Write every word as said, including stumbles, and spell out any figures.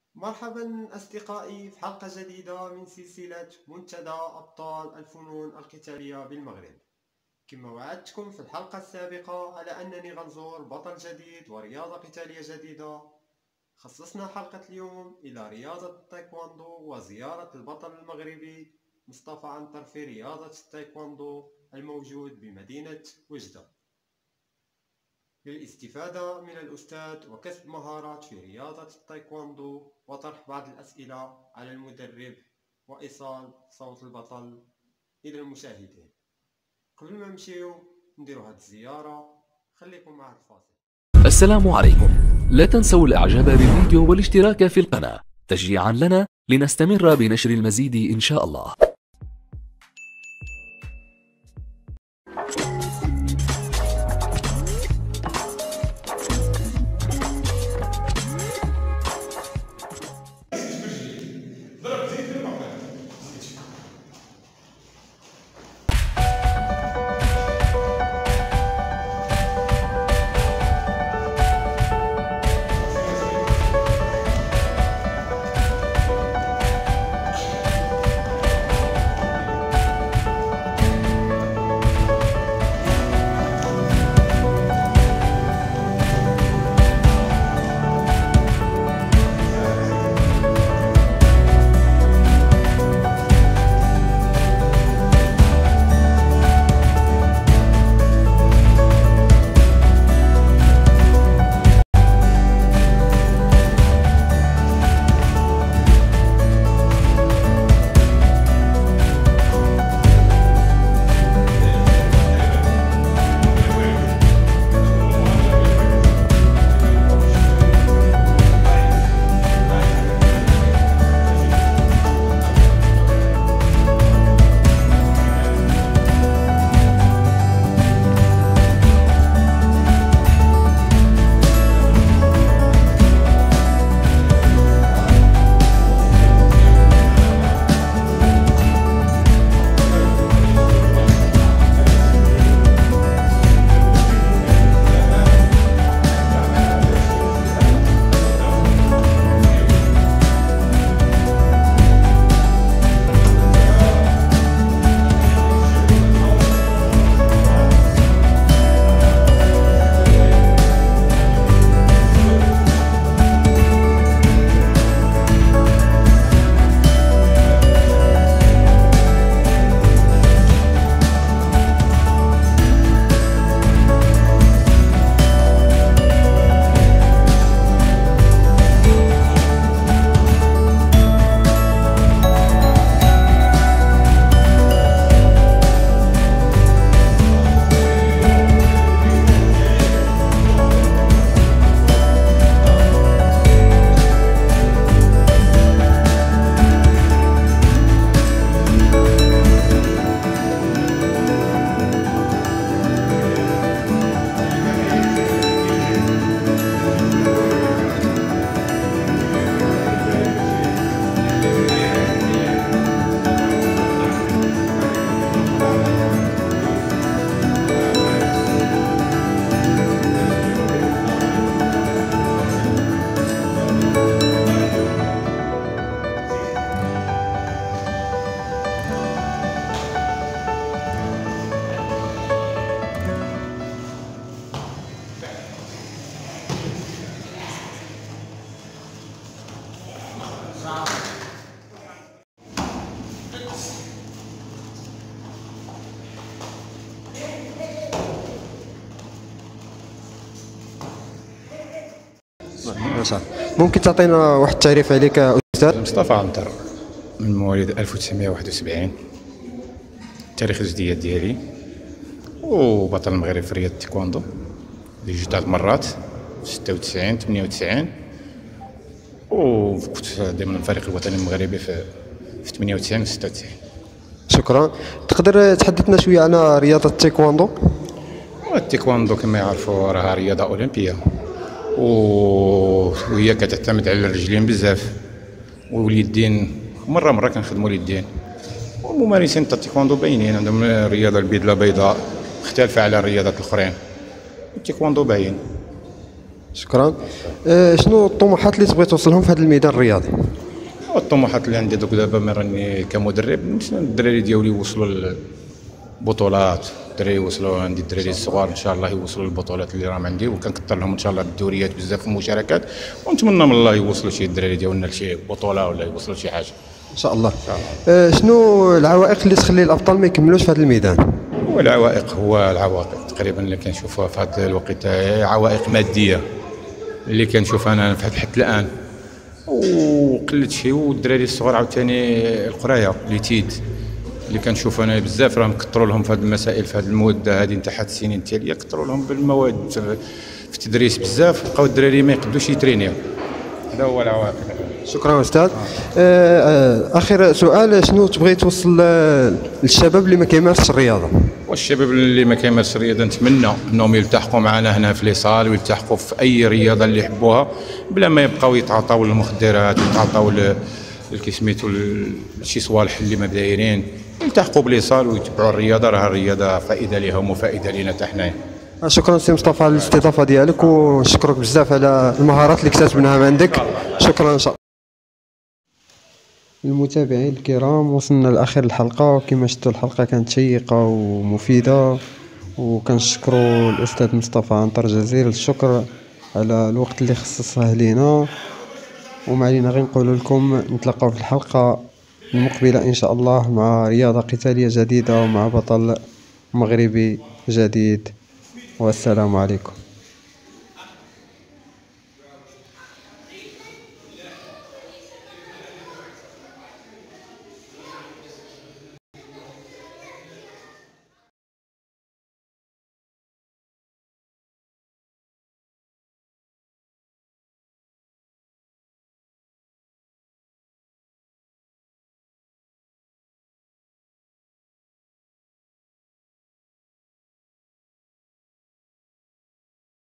مرحبا أصدقائي في حلقة جديدة من سلسلة منتدى أبطال الفنون القتالية بالمغرب. كما وعدتكم في الحلقة السابقة على أنني غنزور بطل جديد ورياضة قتالية جديدة، خصصنا حلقة اليوم إلى رياضة التايكواندو وزيارة البطل المغربي مصطفى عنتر في رياضة التايكواندو الموجود بمدينة وجدة، للاستفادة من الأستاذ وكسب مهارات في رياضة التايكواندو وطرح بعض الأسئلة على المدرب وإيصال صوت البطل إلى المشاهدين. قبل ما نمشيو نديرو هاد الزيارة، خليكم مع الفاصل. السلام عليكم، لا تنسوا الإعجاب بالفيديو والاشتراك في القناة تشجيعا لنا لنستمر بنشر المزيد إن شاء الله. ممكن تعطينا واحد التعريف عليك أستاذ؟ مصطفى عنتر، من مواليد ألف وتسعمائة وواحد وسبعين، تاريخ الجديد ديالي وبطل المغرب في رياضة التايكواندو اللي جوج ثلاث مرات في ستة وتسعين ثمانية وتسعين، وكنت ضمن الفريق الوطني المغربي في في ثمانية وتسعين و ستة وتسعين. شكرا. تقدر تحدثنا شويه عن رياضة التايكواندو؟ التايكواندو كما يعرفوا راها رياضة أولمبية، وهي كتعتمد على الرجلين بزاف واليدين، مره مره كنخدموا اليدين، والممارسين تاع التايكواندو باينين عندهم الرياضه البيضاء بيضاء مختلفه على الرياضات الاخرين. التايكواندو باين. شكرا. آه، شنو الطموحات اللي تبغي توصلهم في هذا الميدان الرياضي؟ الطموحات اللي عندي دوك دابا مي راني كمدرب، الدراري ديالي يوصلوا البطولات، الدراري يوصلوا، عندي الدراري الصغار ان شاء الله يوصلوا للبطولات اللي راهم عندي، وكنكثر لهم ان شاء الله بالدوريات بزاف المشاركات، ونتمنى من الله يوصلوا شي الدراري ديالنا لشي بطوله ولا يوصلوا شي حاجه ان شاء الله. آه، شنو العوائق اللي تخلي الابطال ما يكملوش في هذا الميدان؟ هو العوائق هو العوائق تقريبا اللي كنشوفها في هذا الوقت هي عوائق ماديه اللي كنشوف انا في حد الان، وقله شي، والدراري الصغار عاوتاني القرايه ليتيد اللي كنشوف انا بزاف راهم كثروا لهم في هذه المسائل، في هذه المده هذه نتاع السنين التاليه كثروا لهم بالمواد في التدريس بزاف، بقاو الدراري ما يقدوش يترينيو. هذا هو العوائق. شكرا استاذ. آه. آه، اخر سؤال، شنو تبغي توصل آه، للشباب اللي ما كيمارسش الرياضه؟ والشباب اللي ما كيمارسش الرياضه نتمنى انهم يلتحقوا معنا هنا في ليصال، ويلتحقوا في اي رياضه اللي يحبوها بلا ما يبقاو يتعاطاو المخدرات ويتعاطاو كي سميتو شي صوالح اللي ما دايرين، يلتحقوا بليصال ويتبعوا الرياضه، راه الرياضه فائده لهم وفائده لنا حتى حنايا. شكرا سي مصطفى على الاستضافه ديالك، ونشكرك بزاف على المهارات اللي اكتسبناها من عندك. شكرا ان شاء الله. المتابعين الكرام، وصلنا لاخر الحلقه، وكما شفتوا الحلقه كانت شيقه ومفيده، وكنشكروا الاستاذ مصطفى عنتر جزيل الشكر على الوقت اللي خصصه لينا، وما علينا غير نقول لكم نتلاقاو في الحلقه المقبله ان شاء الله مع رياضه قتاليه جديده ومع بطل مغربي جديد، والسلام عليكم.